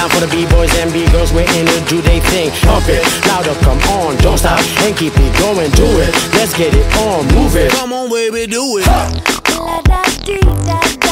Down for the B-boys and B-girls, we're in it, do they thing. Pump it, louder, come on, don't stop, and keep it going, do it. Let's get it on, move it. Come on, baby, do it. La da dee da da.